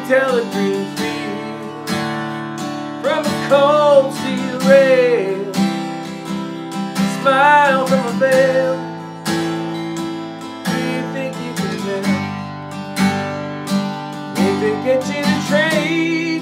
tell a dream field from a cold steel rail, smile from a veil. Do you think you can tell if it gets you to trade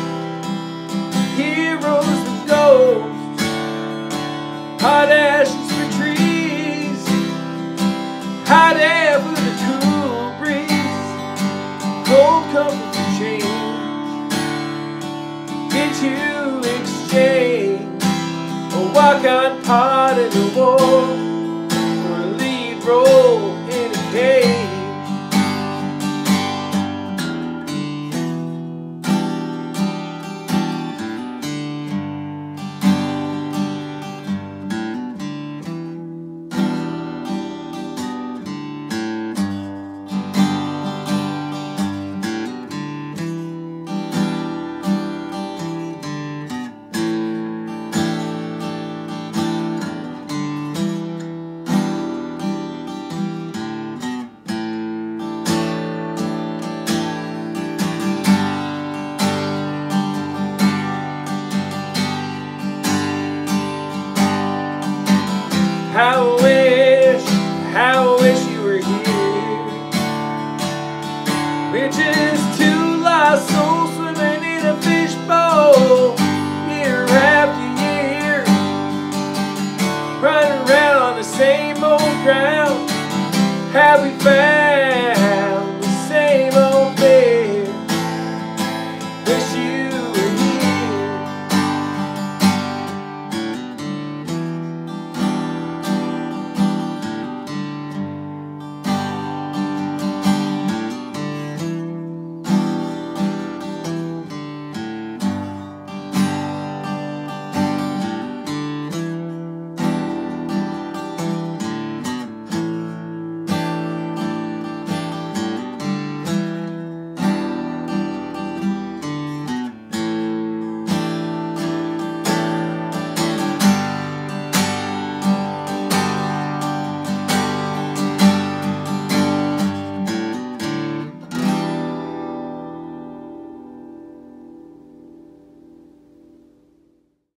heroes with ghosts, hot ashes for trees, hot air for the cool breeze, cold comfort for change? Did you exchange a walk-on part in the war for a lead role in a cage? How I wish you were here. We're just two lost souls swimming in a fishbowl, year after year, running around on the same old ground. Have we found the same old